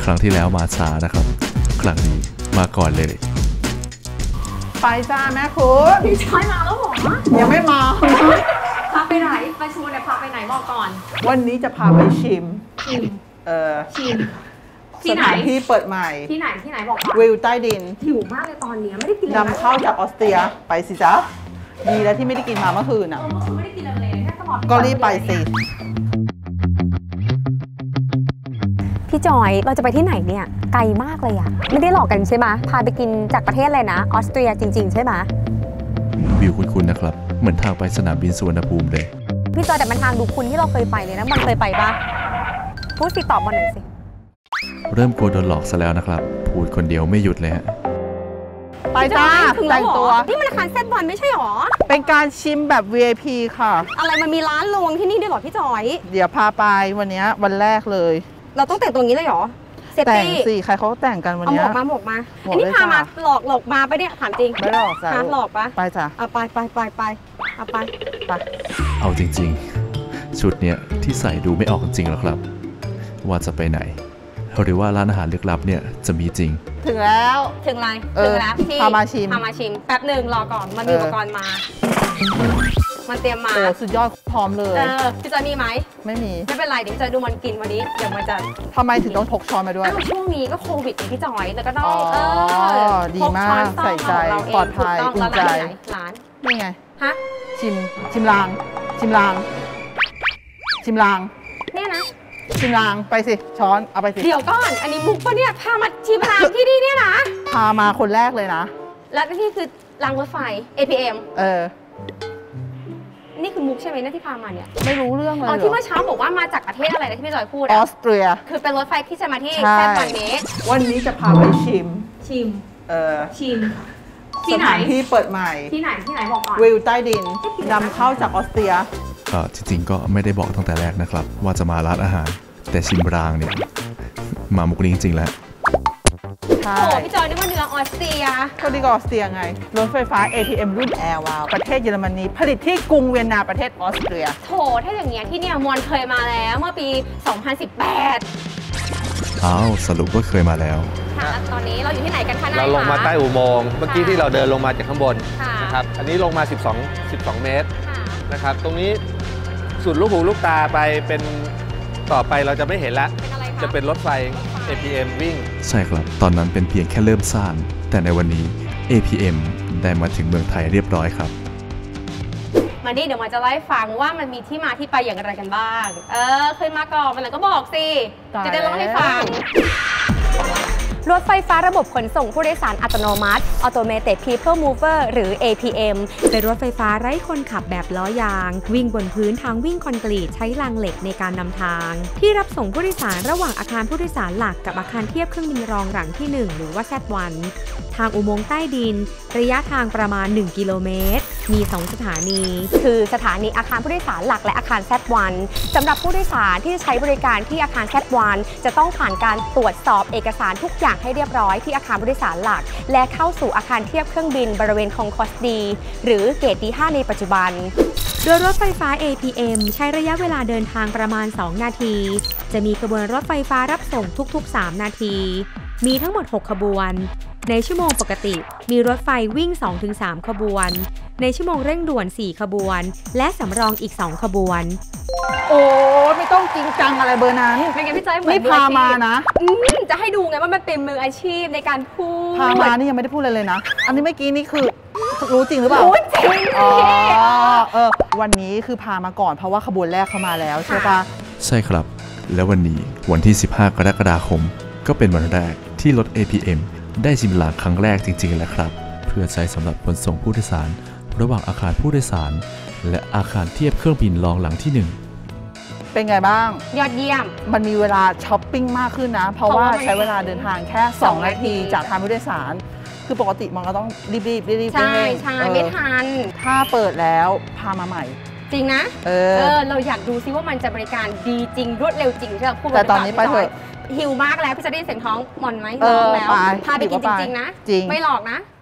ครั้งที่แล้วมาช้านะครับครั้งนี้มาก่อนเลยไปจ้าแม่คุณพี่ชายมาแล้วเหรอยังไม่มาพาไปไหนไปชวนเนี่ยพาไปไหนบอกก่อนวันนี้จะพาไปชิมชิมที่ไหนที่เปิดใหม่ที่ไหนบอกก่อนวิวใต้ดินหิวมากเลยตอนนี้ไม่ได้กินนำเข้าจากออสเตรียไปสิจ๊ะดีแล้วที่ไม่ได้กินมาเมื่อคืนอ่ะไม่ได้กินอะไรเลยแค่ตลอดก็รีบไปสิพี่จอยเราจะไปที่ไหนเนี่ยไกลมากเลยอะไม่ได้หลอกกันใช่ไหมพาไปกินจากประเทศอะไรนะออสเตรียจริงๆใช่ไหมวิวคุ้นๆนะครับเหมือนทางไปสนามบินสุวรรณภูมิเลยพี่จอยแต่มันทางดูคุ้นที่เราเคยไปเลยนะมันเคยไปปะพูดสิตอบมาหน่อยสิเริ่มกลัวโดนหลอกซะแล้วนะครับพูดคนเดียวไม่หยุดเลยฮะไปจ้าแต่งตัวนี่มันอาคารเซตบอลไม่ใช่หรอเป็นการชิมแบบ VIP ค่ะอะไรมันมีร้านรวงที่นี่ด้วยหรอพี่จอยเดี๋ยวพาไปวันนี้วันแรกเลยเราต้องแต่งตัวนี้เลยเหรอแต่งสิใครเขาแต่งกันวันนี้เอาหมวกมาอันนี้พามาหลอกมาไปเนี่ยถามจริงไม่หลอกจ้ะหลอกปะไปจ้ะเอาไปเอาไปเอาจริงๆชุดเนี้ยที่ใส่ดูไม่ออกจริงหรอกครับว่าจะไปไหนหรือว่าร้านอาหารลึกลับเนี่ยจะมีจริงถึงแล้วถึงแล้วพี่พามาชิมแป๊บหนึ่งรอก่อนมันมีอุปกรณ์มามันเตรียมมาโอ้สุดยอดพร้อมเลยพี่จอยมีไหมไม่มีไม่เป็นไรเดี๋ยวจอยดูมันกินวันนี้เดี๋ยวมันจะทำไมถึงต้องพกช้อนมาด้วยช่วงนี้ก็โควิดพี่จอยแล้วก็ต้องดีมากใส่ใจปลอดภัยอุ่นใจร้านนี่ไงฮะชิมลางเนี่ยนะชิมลางไปสิช้อนเอาไปสิเดี๋ยวก่อนอันนี้มุกปะเนี่ยพามาชิมลางที่นี่เนี่ยนะพามาคนแรกเลยนะแล้วนี่คือรางรถไฟ APM นี่คือมุกใช่ไหมที่พามาเนี่ยไม่รู้เรื่องเลยที่เมื่อเช้าบอกว่ามาจากประเทศอะไรนะที่พี่จอยพูดออสเตรียคือเป็นรถไฟที่จะมาที่แซนวันนี้วันนี้จะพาไปชิมที่ไหนที่เปิดใหม่ที่ไหนบอกก่อนวิวใต้ดินนำเข้าจากออสเตรียจริงๆก็ไม่ได้บอกตั้งแต่แรกนะครับว่าจะมาร้านอาหารแต่ชิมรางเนี่ยมามุกนี้จริงๆแล้วโอ้พี่จอยนี่ว่าเนื้อออสเตรียก็ดีกว่าออสเตรียไงรถไฟฟ้า APM รุ่น Air Wow ประเทศเยอรมนีผลิตที่กรุงเวียนนาประเทศออสเตรียโถถ้าอย่างเงี้ยที่เนี่ยมวลเคยมาแล้วเมื่อปี 2018 สรุปว่าเคยมาแล้วค่ะตอนนี้เราอยู่ที่ไหนกันคะเราลงมาใต้อุโมงค์เมื่อกี้ที่เราเดินลงมาจากข้างบนนะครับอันนี้ลงมา12 เมตรนะครับตรงนี้สุดลูกหูลูกตาไปเป็นต่อไปเราจะไม่เห็นละจะเป็นรถไฟ APM วิ่งใช่ครับตอนนั้นเป็นเพียงแค่เริ่มสร้างแต่ในวันนี้ APM ได้มาถึงเมืองไทยเรียบร้อยครับมาดิเดี๋ยวมาจะไล่ฟังว่ามันมีที่มาที่ไปอย่างไรกันบ้างเคยมาก่อนมันก็บอกสิจะได้เล่าให้ฟังรถไฟฟ้าระบบขนส่งผู้โดยสารอัตโนมัติ Automated People Mover หรือ APM เป็นรถไฟฟ้าไร้คนขับแบบล้อยางวิ่งบนพื้นทางวิ่งคอนกรีตใช้รางเหล็กในการนำทางที่รับส่งผู้โดยสารระหว่างอาคารผู้โดยสารหลักกับอาคารเทียบเครื่องบินรองหลังที่1หรือว่า Z1 ทางอุโมงค์ใต้ดินระยะทางประมาณ1กิโลเมตรมี2สถานีคือสถานีอาคารผู้โดยสารหลักและอาคาร Z1 สำหรับผู้โดยสารที่จะใช้บริการที่อาคาร Z1 จะต้องผ่านการตรวจสอบเอกสารทุกอย่างให้เรียบร้อยที่อาคารผู้โดยสารหลักและเข้าสู่อาคารเทียบเครื่องบินบริเวณคองคอสดีหรือเกต D5 ในปัจจุบันโดยรถไฟฟ้า APM ใช้ระยะเวลาเดินทางประมาณ2นาทีจะมีขบวนรถไฟฟ้ารับส่งทุกๆ3นาทีมีทั้งหมด6ขบวนในชั่วโมงปกติมีรถไฟวิ่ง 2-3 ขบวนในชั่วโมงเร่งด่วน4ขบวนและสำรองอีก2ขบวนโอ้ไม่ต้องจริงจังอะไรเบอร์นั้นเป็นไงพี่จอยเหมือนไม่พามานะจะให้ดูไงว่ามันเป็นมืออาชีพในการพูดพามานี่ยังไม่ได้พูดเลยนะอันนี้เมื่อกี้นี่คือรู้จริงหรือเปล่ารู้จริงวันนี้คือพามาก่อนเพราะว่าขบวนแรกเข้ามาแล้วใช่ปะใช่ครับแล้ววันนี้วันที่15 กรกฎาคมก็เป็นวันแรกที่รถ APM ได้ชิมลางครั้งแรกจริงๆแล้วครับเพื่อใช้สำหรับขนส่งผู้โดยสารระหว่างอาคารผู้โดยสารและอาคารเทียบเครื่องบินรองหลังที่1 เป็นไงบ้างยอดเยี่ยมมันมีเวลาช้อปปิ้งมากขึ้นนะเพราะว่าใช้เวลาเดินทางแค่2นาทีจากอาคารผู้โดยสารคือปกติมันก็ต้องรีบใช่ไม่ทันถ้าเปิดแล้วพามาใหม่จริงนะเราอยากดูซิว่ามันจะบริการดีจริงรวดเร็วจริงใช่ไหมพูดแต่ตอนนี้ไปเถอะหิวมากแล้วพี่จะได้เสียงท้องหมอนไหมน้องแล้วพาไปกินจริงๆนะไม่หลอกนะ